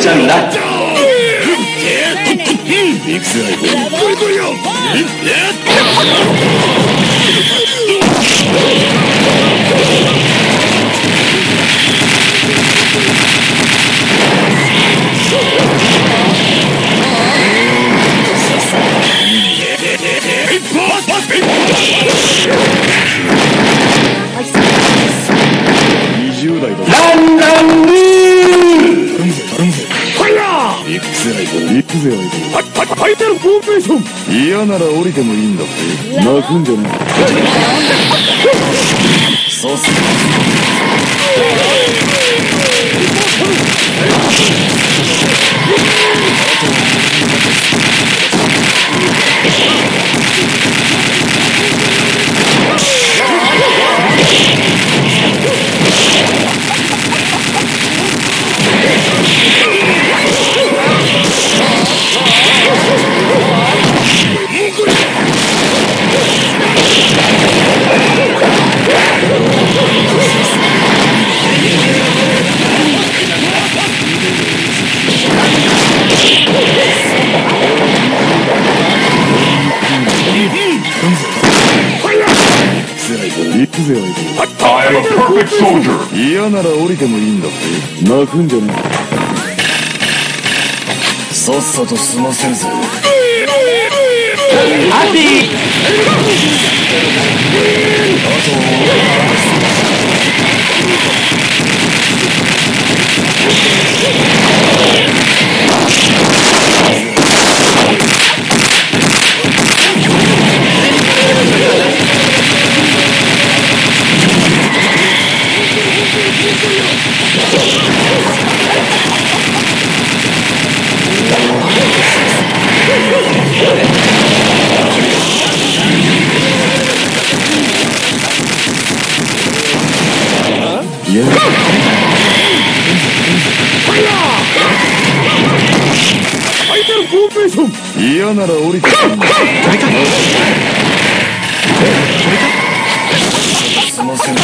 ちゃうんだ。 行くぜアイボー。来い来いよ。20代だ。 ランランルー。 頼むぜ頼むぜ。ファイヤー。行くぜアイボー。行くぜアイボー。ファイタルフォーメーション。嫌なら降りてもいいんだって。泣くんじゃない。そうっす。行くぜアイボー。I am a perfect soldier。嫌なら降りてもいいんだって。泣くんじゃない。さっさと済ませるぜ。 ハッピー。 あといや。ファイヤー。ファイタルフォーメーション。嫌なら降りてくんだ。すいません。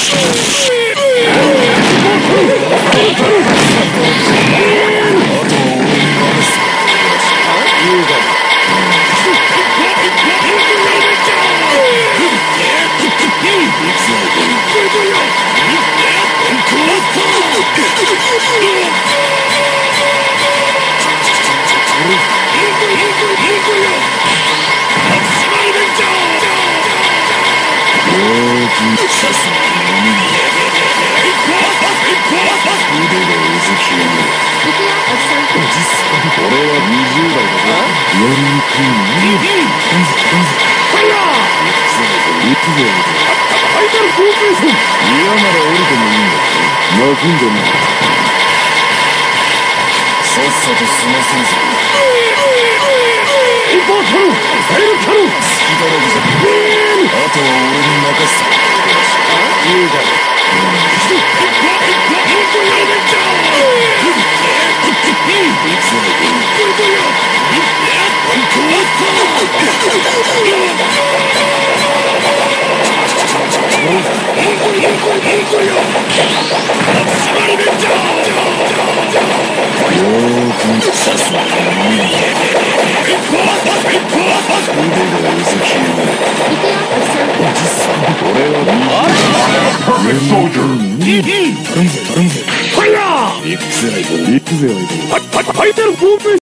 泣くんじゃない。さっさと済ませるぞ。インポートル、ファイルキャノン。好きだらけじゃん。あとは俺に任せて。いいだろ。ファイヤー。行くぜアイボー。行くぜアイボー。ファイタルフォーメーション。